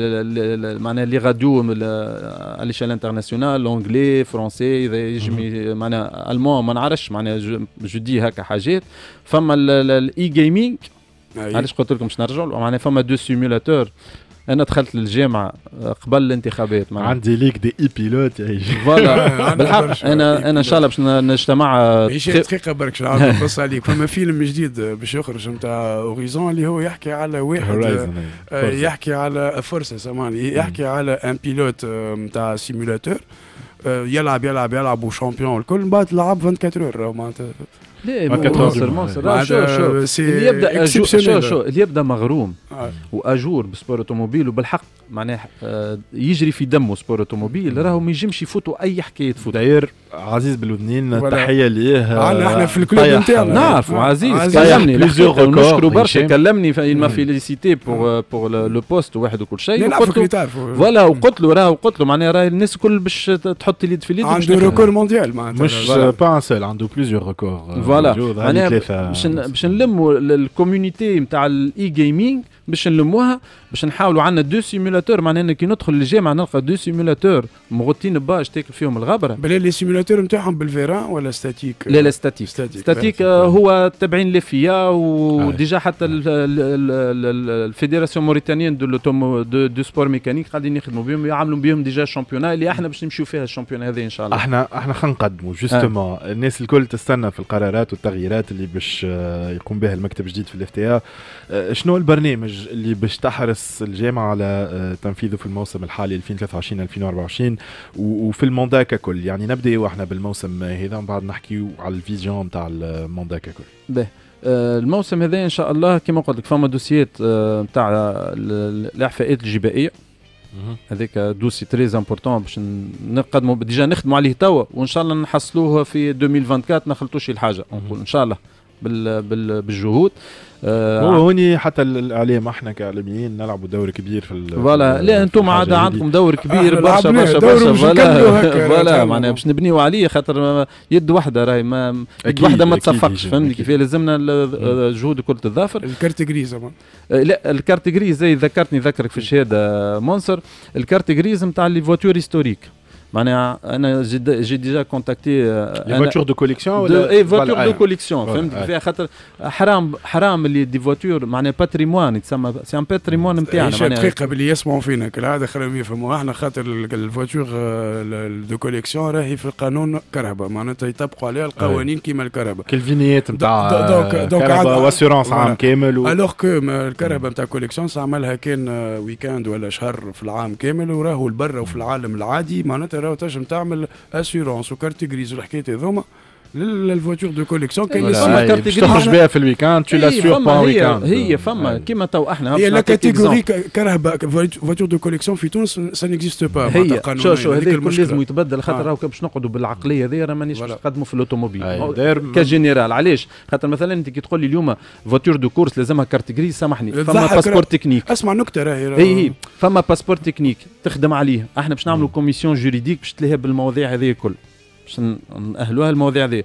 معناها لي راديو على ليشيل انترناسيونال لونجلي فرونسي اذا يجي معناها المون ما نعرفش معناها جو دي هكا حاجات. فما الاي جيمنج علاش قلت لكم باش نرجعوا معناها فما دو سيمولاتور. انا دخلت للجامعه قبل الانتخابات عندي ليك دي اي بيلوت يا فوالا بالحق انا انا ان شاء الله باش نجتمع دقيقه برك شنو نعرف نقص عليك. فما فيلم جديد باش يخرج نتاع اوريزون اللي هو يحكي على واحد يحكي على فرصه سامعني يحكي على ان بيلوت نتاع سيمولاتور يلعب يلعب يلعب وشامبيون الكل من بعد لعب أربعة وعشرين اور معناتها لا مونسر مونسر شو شو اللي يبدا شو شو اللي يبدا مغروم آه. واجور بسبور اوتوموبيل وبالحق معناه آه يجري في دمه سبور اوتوموبيل راهو ما يجمش يفوتوا اي حكايه فوت. داير عزيز بالودنين تحيه ليه احنا في الكلوب نتاعنا نعرفوا عزيز كلمني نشكروا برشا كلمني ما فيليسيتي بور بور لو بوست واحد وكل شيء فوالا وقلت له راهو قلت له معناها راهي الناس الكل باش تحط اليد في اليد عنده ريكور مونديال معناتها مش با ان سول عنده بليزيور ريكور فوالا باش باش نلموا الكوميونيتي نتاع الاي جيمنج باش نلموها باش نحاولوا عندنا دو سيمولاتور معناها كي ندخل للجامعه نلقى دو سيمولاتور مغطين باج تاكل فيهم الغبره. بلا لي سيمولاتور نتاعهم بالفيران ولا ستاتيك؟ لا لا ستاتيك ستاتيك, ستاتيك هو تابعين لفيا وديجا حتى الفيدراسيون موريتانيين دو دو, دو سبور ميكانيك قاعدين يخدموا بهم يعملوا بهم ديجا الشامبيونات اللي احنا باش نمشيو فيها الشامبيونات هذه ان شاء الله. احنا احنا خلينا نقدموا جوستومون آه. الناس الكل تستنى في القرارات والتغييرات اللي باش يقوم بها المكتب الجديد في الاف تي ا. شنو البرنامج اللي باش تحرص الجامعه على تنفيذه في الموسم الحالي ألفين وثلاثة وعشرين ألفين وأربعة وعشرين وفي الموندا ككل؟ يعني نبدا واحنا بالموسم هذا من بعد نحكيو على الفيزيون نتاع الموندا ككل. باهي الموسم هذا ان شاء الله كما قلت لك فما دوسيات نتاع الاعفاءات الجبائيه هذاك دوسي تري امبورطون باش نقدموا ديجا نخدموا عليه توا وان شاء الله نحصلوه في ألفين وأربعة وعشرين ما خلطوش الحاجه نقول ان شاء الله بال بال بالجهود. آه هو هوني حتى الاعلام احنا كاعلاميين نلعبوا دور كبير في فوالا. لا انتم عاد عندكم دور كبير برشا برشا برشا فوالا فوالا معناها باش نبنيو عليه خاطر يد واحده راهي ما يد واحده ما تصفقش فهمني كيف لازمنا الجهود الكل تتضافر. الكارت غريز لا الكارت غريز زي ذكرتني ذكرك في الشهاده منصر الكارت غريز نتاع لي فواتور هيستوريك معناها انا جي ديجا كونتاكتي لي فواتور دو كوليكسيون ولا اي فواتور دو كوليكسيون فهمت فيها خاطر حرام حرام اللي دي فواتور معناها باتريمون يتسمى سي ان باتريمون نتاعنا معناها دقيقه باللي يسمعوا فينا كالعاده خليهم يفهموا احنا خاطر الفواتور دو كوليكسيون راهي في القانون كهرباء معناتها يطبقوا عليها القوانين كيما الكهرباء كالفينيات نتاع كهرباء واسيورونس عام كامل الوغ كو الكهرباء نتاع كوليكسيون عملها كان ويكاند ولا شهر في العام كامل وراهو البرا وفي العالم العادي معناتها راهو تنجم تعمل اسيورونس وكارت غريز والحكايات هذوما للفواتور دو كوليكسيون كاين كارت تخرج بها في الويكاند تو لاسيور با ويكاند هي فما كيما تو احنا هي لا كاتيجوري كهرباء فواتور دو كوليكسيون في تونس سا نيكزيست با هي شو شو هذاك لازم يتبدل خاطر راهو باش نقعدوا بالعقليه هذه راه مانيش باش نقدموا في الاوتوموبيل كجينيرال. علاش خاطر مثلا انت كي تقول لي اليوم فواتور دو كورس لازمها كارت غريز سامحني فما باسبور تكنيك اسمع نكته راهي هي هي فما باسبور تكنيك تخدم عليه احنا باش نعملوا كوميسيون جوريديك باش تلهي بالمواضيع هذه الكل باش نأهلوها المواضيع هذه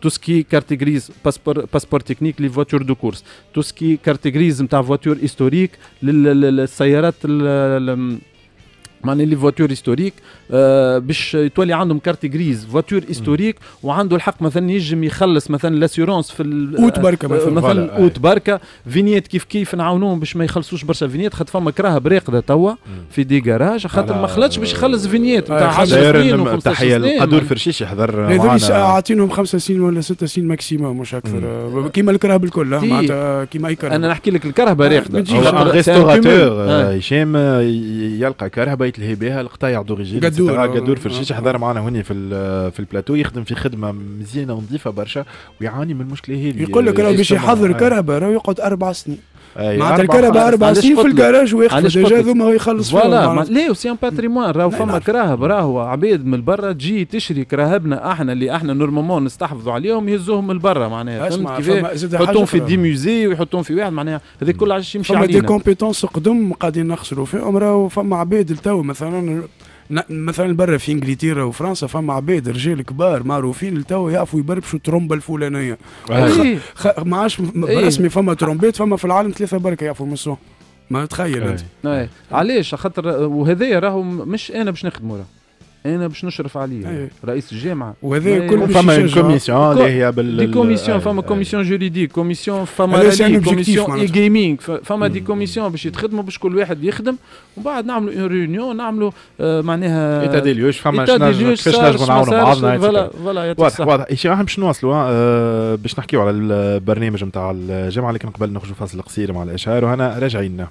تو سكي كارت غريز باسبور باسبور تكنيك لي فواتور دو كورس، تو سكي كارت غريز نتاع فواتور هيستوريك للسيارات معناها لي فواتور هيستوريك آه باش يتولي عندهم كارت غريز فواتور هيستوريك وعنده الحق مثلا ينجم يخلص مثلا لاسيورونس في اوت بركه مثلا مثلا اوت بركه فينيت كيف كيف نعاونوهم باش ما يخلصوش برشا فينيت، خاطر فما كراهه بريقده توا في دي جراج خاطر ما خلاتش باش يخلص فينيت نتاع عشر سنين و15 تحيه سنين. لقدور فرشيش يحضر هذول عاطينهم خمسة سنين ولا ستة سنين ماكسيموم مش اكثر كيما الكره بالكل معناتها كيما اي كره. انا نحكي لك الكره بريقده هو ريستوراتور هشام يلقى كرهبه يتلهي بها القطايع دوريجين قدور فرشيش يحضر معنا هوني في في البلاتو يخدم في خدمه مزيانه ونظيفه برشا ويعاني من المشكله هذه. يقول لك راه باش يحضر كرهبه راه يقعد اربع سنين معناتها الكرهبه اربع سنين في الكراج ويخدم ديجا ذوما يخلص فوالا لا وسي ان باتريمون راهو فما كراهب راهو عبيد من برا تجي تشري كراهبنا احنا اللي احنا نورمالمون نستحفظوا عليهم يهزوهم من برا معناها فهمت كيفاش يحطوهم في دي موزي ويحطوهم في واحد معناها هذيك كل عايش يمشي علينا. فما دي كومبيتونس قدم قاعدين نخسروا فيهم راهو فما عبيد التو مثلا مثلا برا في انجلترا وفرنسا فما عباد رجال كبار معروفين التو يعرفوا يبربشوا الترومبه الفلانيه ما عادش اسمي فما ترومبيت فما في العالم ثلاثه بركه يعرفوا يمسوهم ما تخيل انت. اي علاش خاطر وهذايا راهو مش انا باش نخدموا راه انا باش نشرف عليه أيه. رئيس الجامعه وهذا كل فما كوميسيون اللي هي بال دي كوميسيون فما كوميسيون جوريديك كوميسيون فما رالي كوميسيون اي جيمنج فما دي كوميسيون باش يتخدموا باش كل واحد يخدم ومن بعد نعملوا اون ريونيون نعملوا آه معناها ايتا دي ليوش فما كيفاش نجموا نعاونوا بعضنا فوالا فوالا واضح واضح ايش باش نواصلوا آه باش نحكيوا على البرنامج نتاع الجامعه لكن قبل نخرجوا فاصل قصير مع الاشعار وهنا راجعين.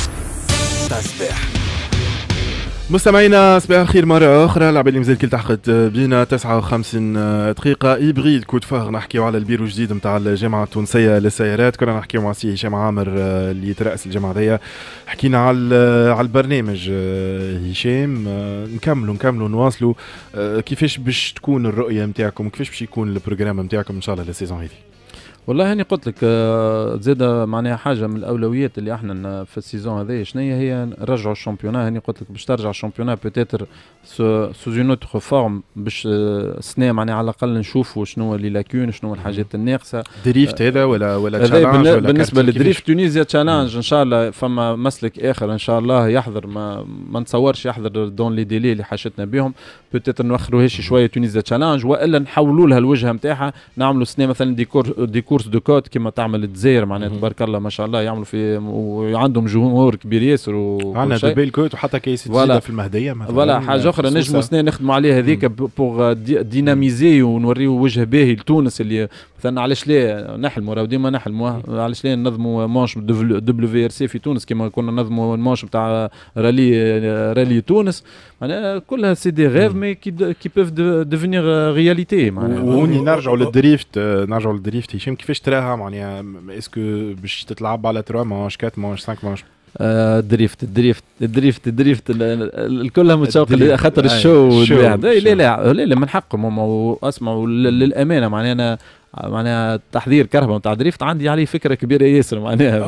مستمعينا صباح الخير مرة أخرى. العباد اللي مازال كل تحقت بينا تسعة وخمسين دقيقة إبريد كود فار نحكيو على البيرو الجديد نتاع الجامعة التونسية للسيارات. كنا نحكيو مع سي هشام عامر اللي يترأس الجامعة ذي. حكينا على على البرنامج هشام نكملوا نكملوا نواصلوا كيفاش باش تكون الرؤية نتاعكم كيفاش باش يكون البروجرام نتاعكم إن شاء الله للسيزون هذه. والله هاني قلت لك زاد معناها حاجه من الاولويات اللي احنا في السيزون هذه شنو هي نرجعوا الشامبيونا. هاني قلت لك باش ترجع الشامبيونا بوتيتر سو اون اوتر فورم باش السنه معناها على الاقل نشوفوا شنو اللي لاكون شنو الحاجات الناقصه. دريفت هذا ولا ولا تشالنج ولا بالنسبه للدريفت تونيزيا تشالنج ان شاء الله فما مسلك اخر ان شاء الله يحضر ما ما نتصورش يحضر دون لي ديلي اللي حاشتنا بهم بوتيتر نوخروهاش شويه تونيزيا تشالنج والا نحولوا لها الوجهه نتاعها نعملوا سنه مثلا ديكور ديكور كورس دو كود كما تعمل الجزائر معناها تبارك الله ما شاء الله يعملوا في وعندهم جمهور كبير ياسر عندنا دبي الكود وحتى كيس جديده في المهديه مثلا فوالا حاجه اخرى نجموا سنه نخدموا عليها هذيك بوغ ديناميزي ونوريو وجه باهي لتونس اللي مثلا علاش لا نحلموا راهو ديما نحلموا علاش لا ننظموا مانش دبليو ار سي في تونس كما كنا ننظموا المانش نتاع رالي رالي تونس معناها كلها سي دي غيف مي كي بيف ديفينير رياليتي معناها. وني نرجعوا للدريفت نرجعوا للدريفت هشام كيفاش تراها معناها اسكو باش تتلعب على ثلاثة مانش أربعة مانش خمسة مانش؟ دريفت الدريفت الدريفت الدريفت الكلها متشوقه خاطر الشو لا لا لا لا من حقهم اسمعوا للامانه معناها انا معناها تحضير كهرباء نتاع دريفت عندي عليه فكره كبيره ياسر معناها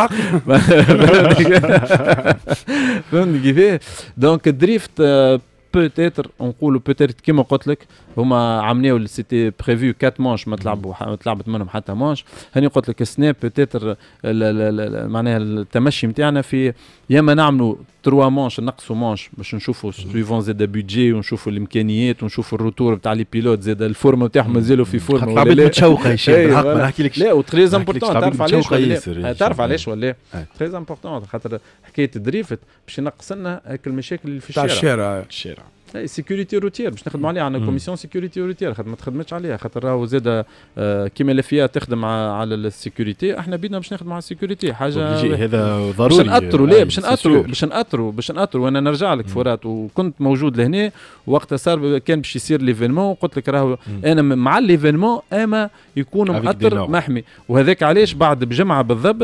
فهمتني كيفاه. دونك الدريفت بوتيتر نقولوا بوتيتر كيما قلت لك هما عملوا سيتي بريفو أربعة مانش ما تلعبوا تلعبت منهم حتى مانش. هاني قلت لك السناب بوتيتر معناها التمشي نتاعنا في يا اما نعملوا ثلاثة مانش نقصوا مانش باش نشوفوا سويفون زاد بيدجي ونشوفوا الامكانيات ونشوفوا الروتور نتاع لي بيلوت زاد الفورم نتاعهم مازالوا في فورم ولا لا متشوقه هشام بالحق ما نحكي لكش لا وتريز امبورطون تعرف علاش ولا تعرف علاش ولا تريز امبورطون خاطر حكايه الدريفت باش ينقص لنا هاك المشاكل اللي في الشارع الشارع الشارع اي سيكوريتي روتير باش نخدموا عليها عندنا كوميسيون سيكوريتي روتير خاطر ما تخدمتش عليها خاطر راهو زاد آه كيما الافيا تخدم على السيكوريتي احنا بينا باش نخدموا على السيكوريتي حاجه هذا ضروري باش نأثروا ليه باش نأثروا باش نأثروا باش نأثروا وانا نرجع لك فورات وكنت موجود لهنا وقتها صار كان باش يصير ليفينمون قلت لك راهو انا مع ليفينمون اما يكون مأثر محمي وهذاك علاش بعد بجمعه بالضبط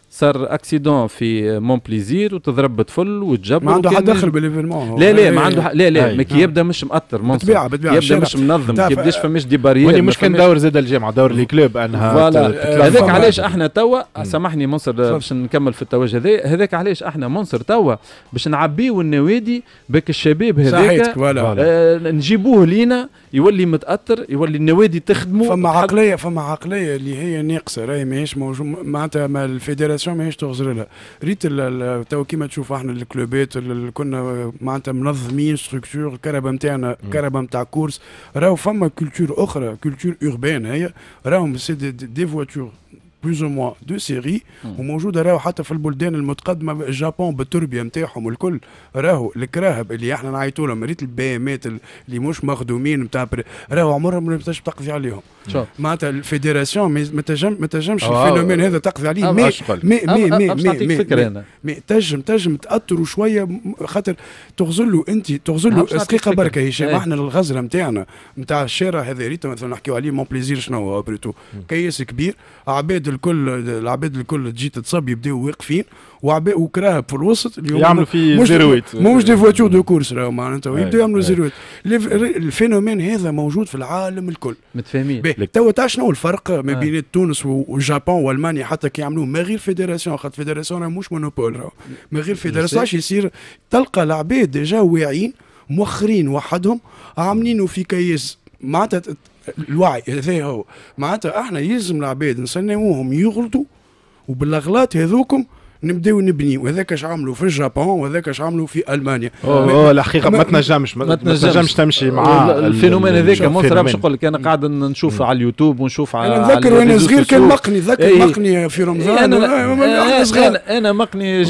صار اكسيدون في مون بليزير وتضرب بطفل وتجبر. ما عنده حد دخل بالايفينمون. لا لا ما عنده لا لا ما كي يبدا مش مأطر منصب. بتبيع بتبيع يبدا مش منظم كي يبداش فماش دي بارير. واللي مش كان دور زاد الجامعه دور لي كلوب انها هذاك علاش احنا توا سامحني منصر باش نكمل في التوجه هذا. هذاك علاش احنا منصر توا باش نعبيو النوادي بك الشباب هذاك آه نجيبوه لينا يولي متأثر يولي النوادي تخدمه. فما عقليه فما عقليه اللي هي ناقصه راهي ماهيش موجود معناتها ما الفيدراسيون ماهيش تغزر لها. ريت تو كيما تشوف احنا الكلوبات اللي كنا معناتها منظمين ستركتور الكهرباء نتاعنا كهرباء نتاع كورس راهو فما كولتور اخرى كولتور اوربان هي راهم سي دي, دي فواتور بلوز او موان دو سيري وموجوده راهو حتى في البلدان المتقدمه الجابون بالتربيه نتاعهم والكل راهو الكراهب اللي احنا نعيطوا لهم ريت البيامات اللي مش مخدومين نتاع راهو عمرهم ما باش تقضي عليهم. معناتها الفيدراسيون ما تنجم ما تنجمش الفينومين هذا تقضي عليه. مي مي مي مي مي مي تنجم تنجم تاثروا شويه خاطر تغزل له انت تغزل له دقيقه بركه هشام. احنا الغزره نتاعنا نتاع الشارع هذا ريت مثلا نحكيو عليه مون بليزير شنو هو بريتو كيس كبير عباد الكل العباد الكل تجي تتصب يبداو واقفين وعباد وكراهب في الوسط اللي يعملوا في زيرويت مش دي فواتور دو كورس راهو معناتها يبداو يعملوا زيرويت. الفينومين هذا موجود في العالم الكل متفاهمين. توا تاع شنو الفرق ما بين تونس والجابون والمانيا حتى كي يعملوا ما غير فيدراسيون خاطر فيدراسيون مش مونوبول راهو ما غير فيدراسيون يصير تلقى العباد ديجا واعيين موخرين وحدهم عاملينه في كيس معناتها الوعي هذا هو معناتها احنا يلزم العباد نسناوهم يغلطوا وبالاغلاط هذوكم نبداو نبنيو. وهذاك اش عملوا في اليابان وهذاك اش عملوا في المانيا. اوه الحقيقه ما تنجمش ما تنجمش تمشي مع الفينومين هذاك. مصر باش نقول لك انا قاعد نشوف على اليوتيوب ونشوف على انا نذكر وانا صغير كان مقني ذكر مقني في رمضان انا صغير انا مقني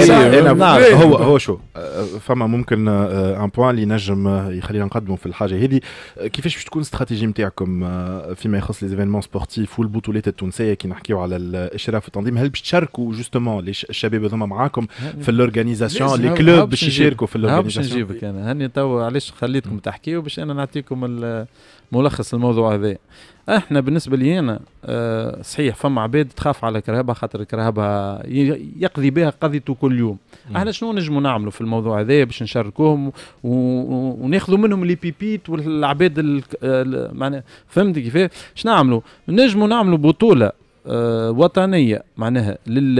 انا هو هو شو فما ممكن ان بوين اللي نجم يخلينا نقدموا في الحاجه هذه. كيفاش باش تكون استراتيجيه نتاعكم فيما يخص لي زيفينمون سبورتيف والبطولات التونسيه كي نحكيو على الاشراف والتنظيم؟ هل باش تشاركوا جوستومون الشباب هذوما معاكم في الاورغانيزاسيون لي كلوب باش يشاركوا في الاورغانيزاسيون؟ باش نجيبك انا هاني تو علاش خليتكم تحكيوا باش انا نعطيكم ملخص الموضوع هذا. احنا بالنسبه لي انا أه صحيح فما عباد تخاف على كرهبه خاطر كرهبه يقضي بها قضيته كل يوم. م. احنا شنو نجموا نعملوا في الموضوع هذا باش نشاركوهم وناخذوا منهم لي بيبيت والعباد معناها فهمت كيفاه شنو نعملوا؟ نجموا نعملوا بطوله أه وطنيه معناها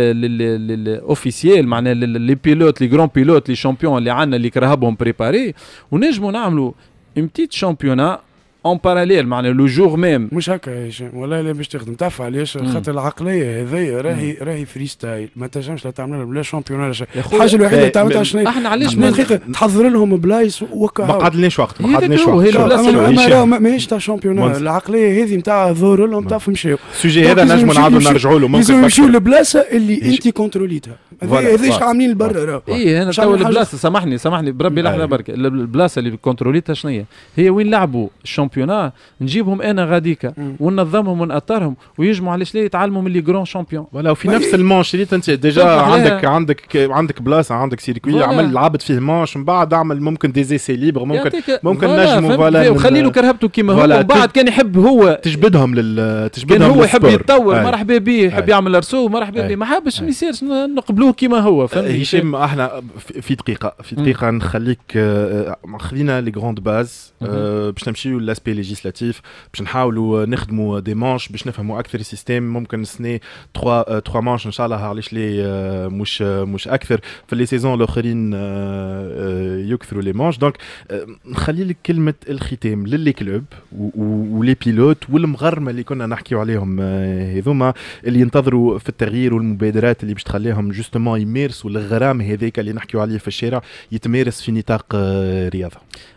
للاوفيسيال معناها لي بيلوت لي جران بيلوت لي شامبيون اللي عندنا اللي كرهبهم بريباري. ونجموا نعملوا ام بتيت شامبيونا اون باراليل معناها لو جور ميم. مش هكا يا هشام والله لا باش تخدم تعرف علاش؟ خاطر العقليه هذيا راهي راهي فري ستايل ما تنجمش لا تعمل لهم لا شامبيون ولا شيء. الحاجه الوحيده اللي تعملها شنو احنا علاش تحضر لهم بلايص وكا ما قعدناش وقت ما قعدناش وقت ماهيش تاع شامبيون. العقليه هذه نتاع ظهور لهم تعرف مشاو السوجي هذا نجموا نعاودوا نرجعوا له. ممكن يمشيو للبلاصه اللي انت كونتروليتها هذا اش عاملين برا. اي انا تو البلاصه سامحني سامحني بربي لحظه برك البلاصه اللي كونتروليتها شنو هي؟ هي وين لعبوا الشامبيونات نجيبهم انا غاديكا وننظمهم ونأطرهم ويجمعوا علاش لا يتعلموا من لي جران شامبيون. ولا وفي نفس المانش اللي انت ديجا عندك عندك عندك بلاصه عندك سيركوي عمل لعبت فيه مانش من بعد اعمل ممكن دي زيسي ليبر ممكن ممكن نجموا فوالا وخلي له كرهبته كيما هو من بعد كان يحب هو تجبدهم لل تجبدهم كان هو يحب يتطور مرحبا به يحب يعمل رسوم مرحبا به ما حابش ما يصيرش نقبلوه كيما هو. فهمت هشام؟ احنا في دقيقه في دقيقه نخليك خذينا لي غروند باز باش نمشيو لاسبي ليجيسلاتيف باش نحاولوا نخدموا دي مانش باش نفهموا اكثر السيستم. ممكن سني ثلاثة ثلاثة مانش ان شاء الله علاش لي مش مش اكثر في لي سيزون الاخرين يكثروا لي مانش. دونك نخلي لك كلمه الختام للي كلوب ولي بيلوت والمغرمه اللي كنا نحكيو عليهم هذوما اللي ينتظروا في التغيير والمبادرات اللي باش تخليهم جوستومون يمارسوا الغرام هذاك اللي نحكيو عليه في الشارع يتمارس في نطاق رياضه.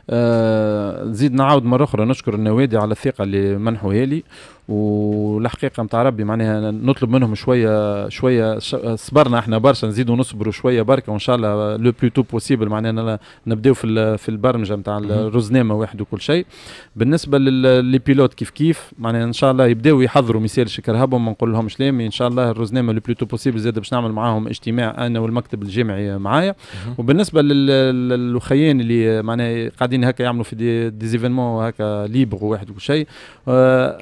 آه نزيد نعاود مرة أخرى نشكر النوادي على الثقة اللي منحوها لي والحقيقة متاع ربي معناها نطلب منهم شوية شوية صبرنا احنا برشا نزيدوا نصبروا شوية بركة وإن شاء الله لو بلوتو بوسيبل معناها نبداو في في البرمجة متاع الرزنامة واحد وكل شيء. بالنسبة للي بيلوت كيف كيف معناها إن شاء الله يبداو يحضروا مثال شكرهبهم ما نقول لهمش لامي إن شاء الله الرزنامة لو بلوتو بوسيبل زاد باش نعمل معاهم اجتماع أنا والمكتب الجامعي معايا. وبالنسبة للخيان اللي معناها قاعدين هكا يعملوا في دي, دي زيفينمون هكا ليبر واحد وكل شيء اتصلوا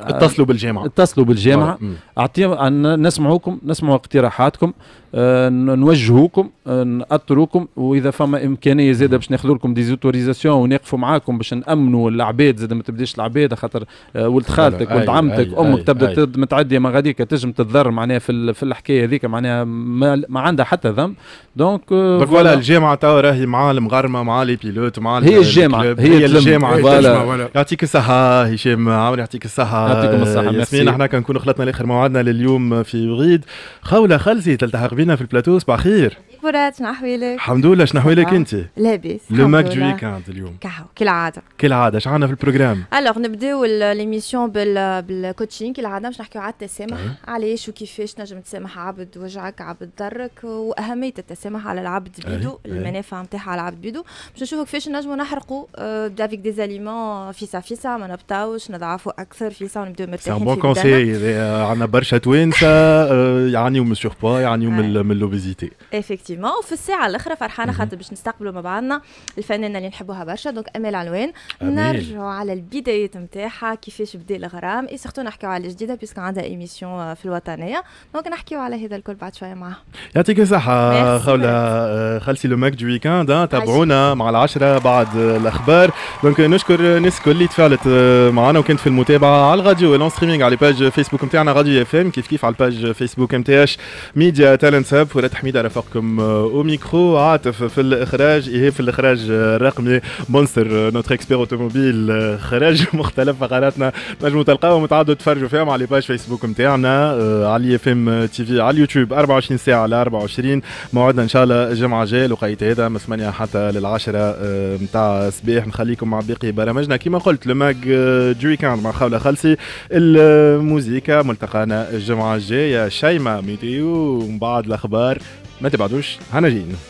بالجامعه اتصلوا بالجامعه اعطيهم نسمعوكم نسمعوا اقتراحاتكم أه نوجهوكم أه نأطروكم واذا فما امكانيه زاده باش ناخذوا لكم دي زوتوريزاسيون ونقفوا معاكم باش نامنوا العباد زاد ما تبديش العباد خاطر أه ولد خالتك ولد عمتك امك تبدا متعديه ما غاديك تنجم تتضرر معناها في في الحكايه هذيك معناها ما, ما عندها حتى ذنب دونك أه فوالا الجامعه توا راهي مع المغارمه مع لي بيلوت مع هي الجامعه هي, هي الجامعه فوالا يعطيك الصحه هشام عمرو يعطيك الصحه يعطيكم الصحه ياسمين احنا كنكونوا خلطنا لاخر موعدنا لليوم في بغيد خوله خلسي تلتحق بينا في البلاتو صباح خير برات شنو احوالك؟ الحمد لله شنو احوالك انت؟ لاباس لو ماك دو ويكاند اليوم كهو كالعاده كالعاده اش عندنا في البروجرام؟ الوغ نبداو ليميسيون بال بالكوتشينغ كالعاده باش نحكيو على التسامح علاش وكيفاش تنجم تسامح عبد وجعك عبد ضرك واهميه التسامح على العبد بيدو المنافع نتاعها على العبد بيدو باش نشوفوا كيفاش نجموا نحرقوا دافيك دي زاليمون فيسا فيسا ما نبطاوش نضعفوا اكثر فيسا ونبداو مرتاحين في بون كونساي عندنا برشا توانسه يعانيو من السوربوا يعانيو من اللوبيزيتي افكتيفمون وفي الساعه الاخرى فرحانه خاطر باش نستقبلوا مع بعضنا الفنانه اللي نحبوها برشا دونك امال علوان نرجعوا على البدايات نتاعها كيفاش بدا الغرام اي سورتو نحكيو على الجديده بيسكو عندها ايميسيون في الوطنيه دونك نحكيو على هذا الكل بعد شويه معها. يعطيك الصحه خوله خلسي لو ماك دو ويكاند تابعونا مع العشرة بعد الاخبار دونك نشكر الناس الكل اللي تفاعلت معنا وكانت في المتابعه على الراديو والون ستريمينغ على باج فيسبوك نتاعنا راديو اف ام كيف كيف على الباج فيسبوك ام تي اش ميديا تالنت هاب ولاد حميده رافقكم او ميكرو عاطف في الاخراج ايهاب في الاخراج الرقمي مونستر نوتر اكسبير اوتوموبيل خراج مختلف فقراتنا نجموا تلقاوهم وتعدوا تفرجوا فيهم على باج فيسبوك نتاعنا على اف ام تي في على اليوتيوب أربعة وعشرين ساعه على أربعة وعشرين موعدنا ان شاء الله الجمعه الجايه لقيت هذا من ثمانية حتى للعشرة نتاع صباح نخليكم مع باقي برامجنا كما قلت لماك دو ويكاند مع خوله خلسي الموسيقى ملتقانا الجمعه الجايه شيماء ميتيو ومن بعد الاخبار ما تبعدوش هنا جايين.